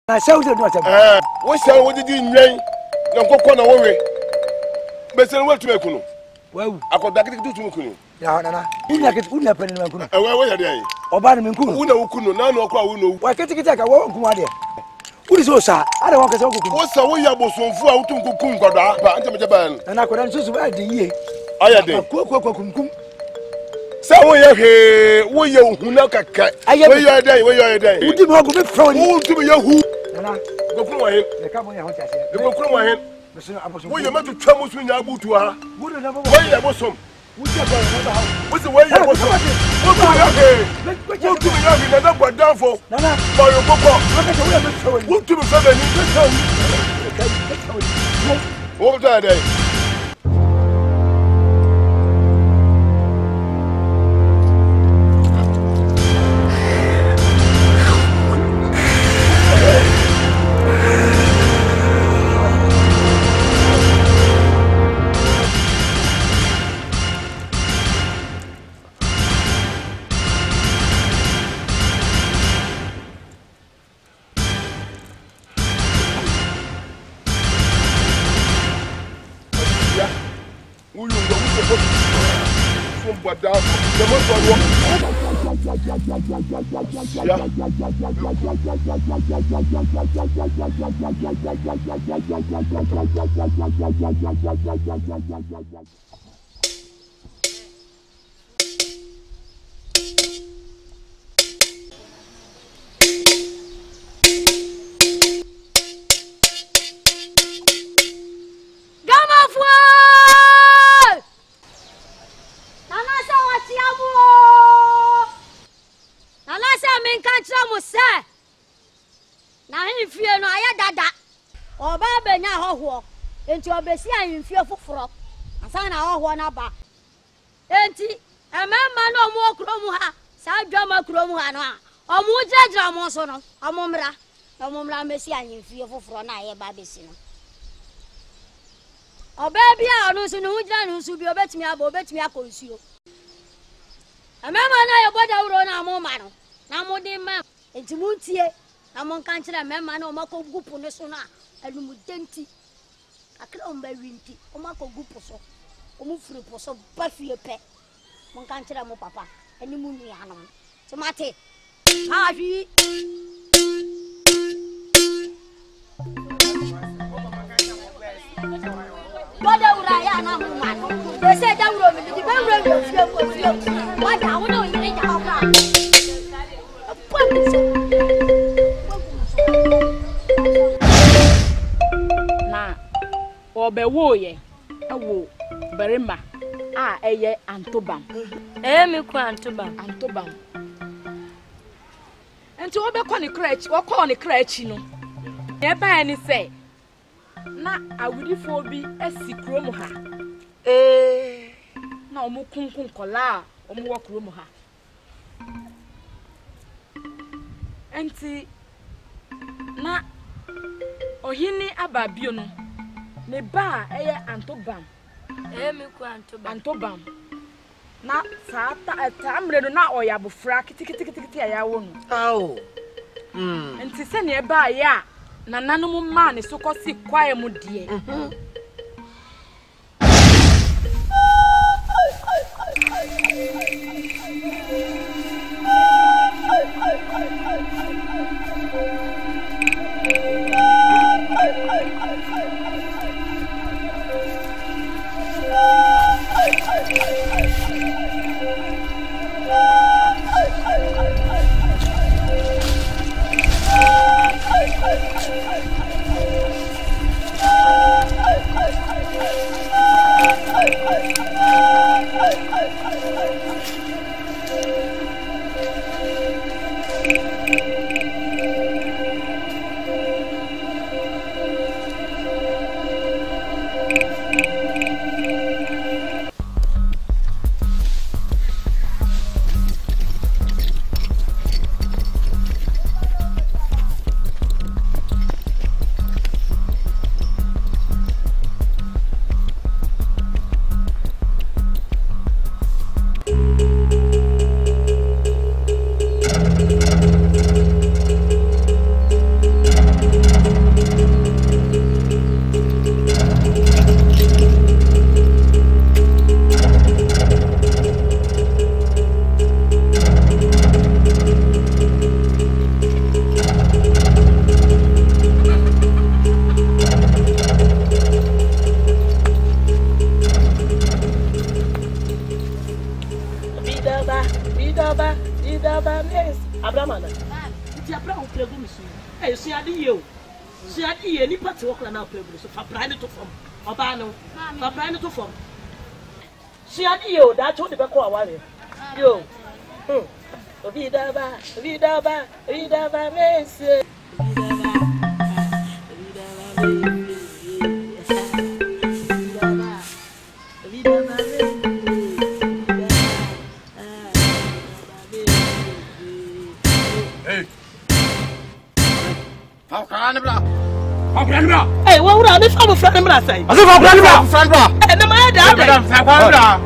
I shall do what what shall what did you rain? No coconut worry. But say what to make you. Well, I got that to do to Mukunu. Nana, you like it, wouldn't happen in Makuna. Where are they? Or Banaminku, Uno, none of Kuno. why can't you take a walk? What is so sad? I don't want to go. What's the way you was so full to Kukunga, but I'm Japan. And I could answer the year. I had a cook. So we are here. We are who knock a cat. I am a day. We are a day. You did not go from you to be your who. Go from my head. The company I want to say. Go from my head. When you meant to trouble between your boot to her, would have never wait. I was some. What's the way you was? What do you have? What do you have? Not what down for? Nana, for your papa. What do you have? What are they? Enti obesi an fie foforo asa na ho na ba enti emema no mo okro mu ha sa dwama okro mu ha no a omu jejra mo so no omumra mesi an fie foforo na ye ba besi no oba bia onu so no ujira no so bi obetimi aba obetimi akonsuo emema na ye boda wuro na mo ma no na mo di ma enti muntie na mo kan kire emema na o makogu pu no so na alumu denti akra omba winti o makogu pu so o mu furu pu so ba fie pe mo kan kire mo papa ani mu nua no so mate afi boda wura ya na mo ma no se da wuro mi di ba wuro fie boda wo no yire ja okra na obewo ye ewo berima a eye antobam me ku antobam enti obekọ ne krachi wokọ ne krachi no ye ba ni se na awudifo bi asikrom ha na omu kunkun kola omu wokrom ha enti na ohini ababio no ne ba eye antobam me ku antobam na ta amre no na oyabofra kitikiti ayawo no awo enti se ne ba ya na nanom ma ne so kosi kwae mu de you. See, I hear any part of work now, so for private to form. Obano, for private to form. See, I hear that told the back of our yo. Vidava, Miss. Hey, what would I be from a friend? I say, I said, friend, and the man that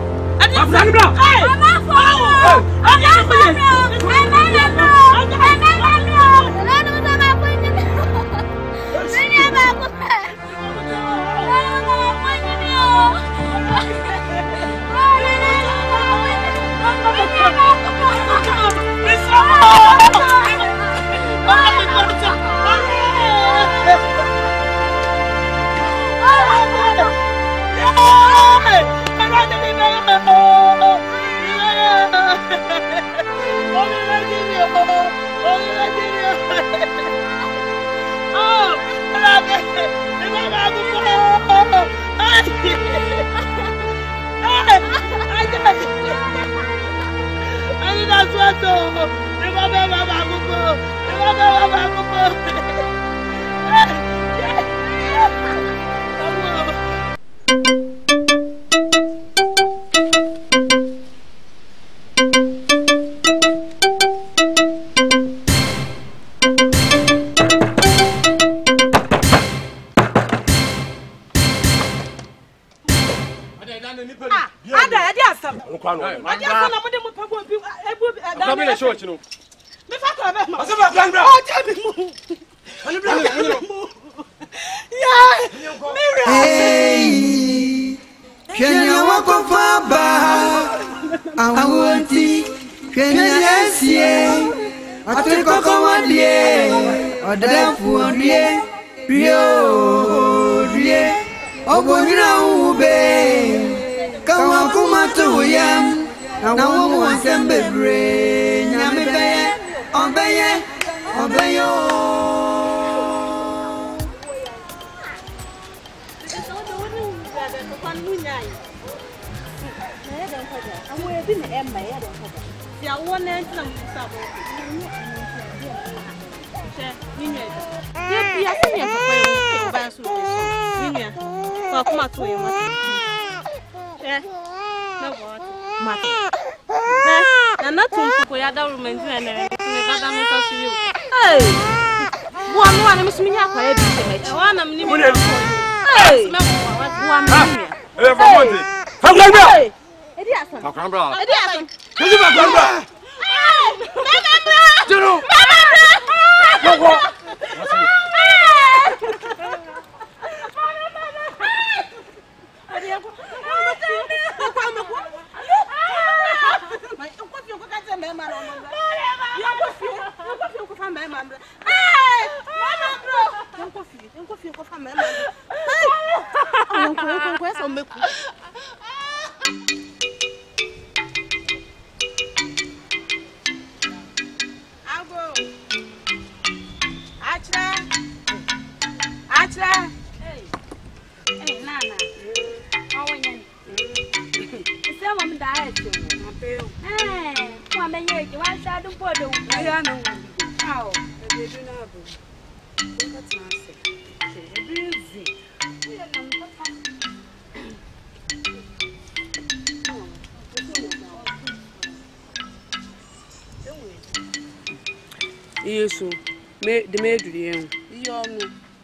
Yes, the maid, young,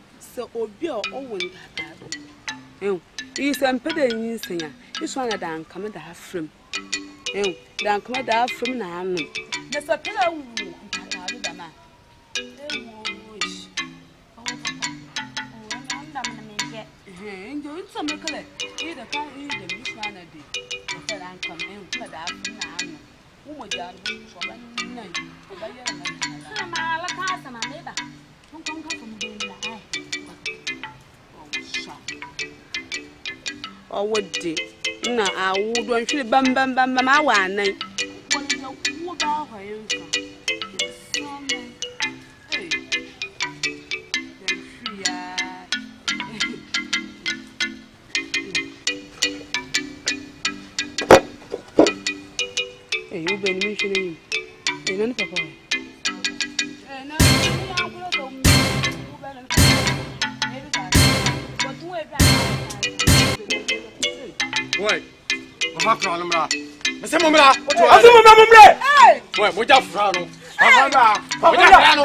so obio, Owen. He's a peddling singer. This one of them come to have from. Then come to have from now. There's a pillow. Enjoy some color. Either can't eat the miss one a day. Okay, I'm coming to that now. Who would you for one night? I like us and my neighbor. Don't come from doing that. Oh, what did? No, I would want you to bam my one night. What is your wood off? Hey, you been mentioning you. And papa. And Wait. Papa crown mra. Mese mumra. Asu mumra. Wait, mo ja fra no. Papa. Gano.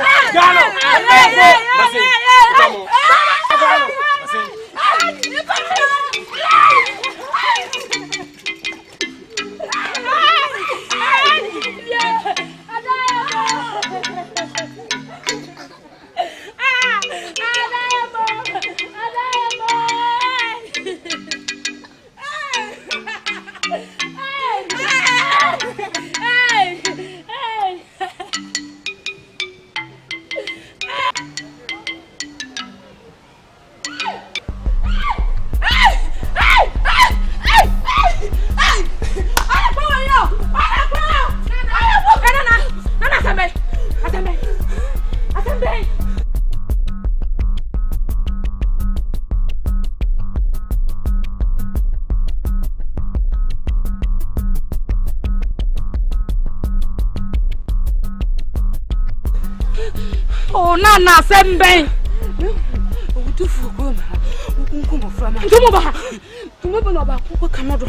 Oh, Nana, send bang. What do you go? Come from tomorrow. Come on.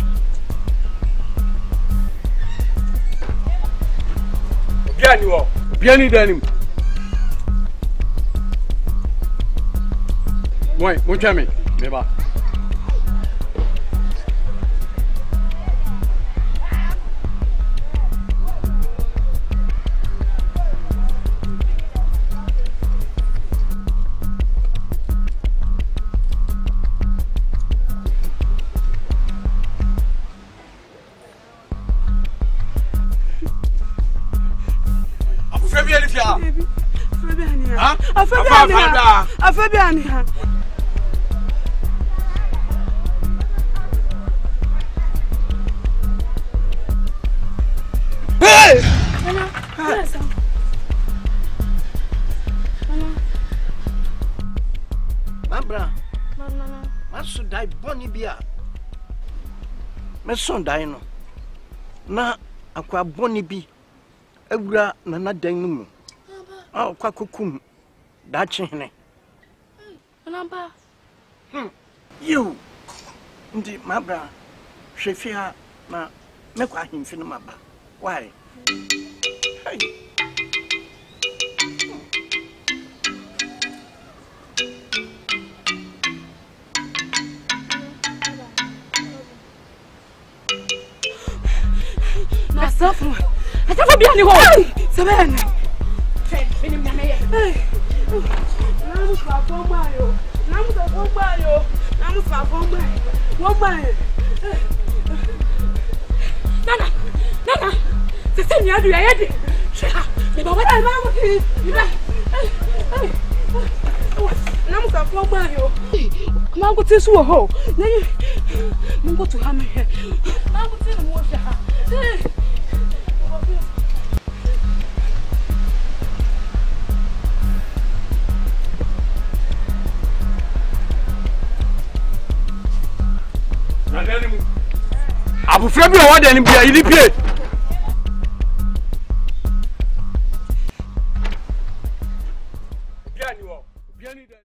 Biani denim. Wait, mo chame. Beba. Fabiania. Hey! Mabra. Maso dai boni bia. Me son dai no. Na akwa boni bi. Awura na na dan no mu. Ah, kwa kokum. Da chihene. Namba. You. Ndi mabra. Hwefia na mekwa ahemfi no maba. Why? Hey. Myself. I never be anyone. Seven. Nana, the same you do. I had it. But what I'm Mamma, to a hole. Then go to hammer here. Mamma, to the water. Abu Fabio, what then be a